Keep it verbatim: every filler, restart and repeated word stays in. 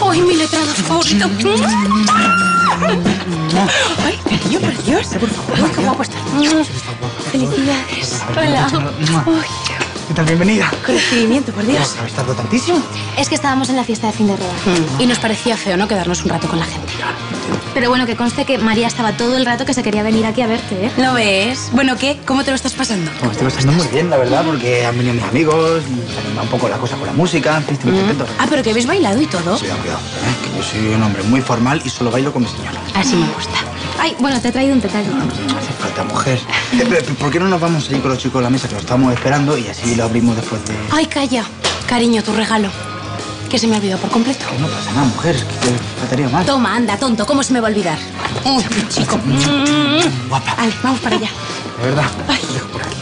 ¡Ay, mi letrado favorito! ¡Ay, cariño, preciosa, por favor! ¡Ay, qué guapo estás! ¡Felicidades! Hola. Uy. ¿Qué tal? Bienvenida. Con recibimiento, por Dios. ¿Habéis tardado tantísimo? Es que estábamos en la fiesta de fin de rodaje mm. y nos parecía feo, ¿no?, quedarnos un rato con la gente. Pero bueno, que conste que María estaba todo el rato que se quería venir aquí a verte, ¿eh? ¿Lo ves? Bueno, ¿qué? ¿Cómo te lo estás pasando? Pues estoy pasando muy bien, la verdad, porque han venido mis amigos, se anima un poco la cosa con la música, en fin, estoy muy mm. contento. Ah, pero que habéis bailado y todo. Cuidado, cuidado, ¿eh? Que yo soy un hombre muy formal y solo bailo con mi señora. Así me gusta. Ay, bueno, te he traído un detalle. No, no hace falta, mujer. Eh, ¿Por qué no nos vamos allí con los chicos a la mesa, que lo estamos esperando, y así lo abrimos después de...? Ay, calla. Cariño, tu regalo. Que se me olvidó por completo. Que no pasa nada, mujer, es que te faltaría más. Toma, anda, tonto, ¿cómo se me va a olvidar? Uy, chico. Guapa. Vale, vamos para allá. De verdad. Ay. Dejo por aquí.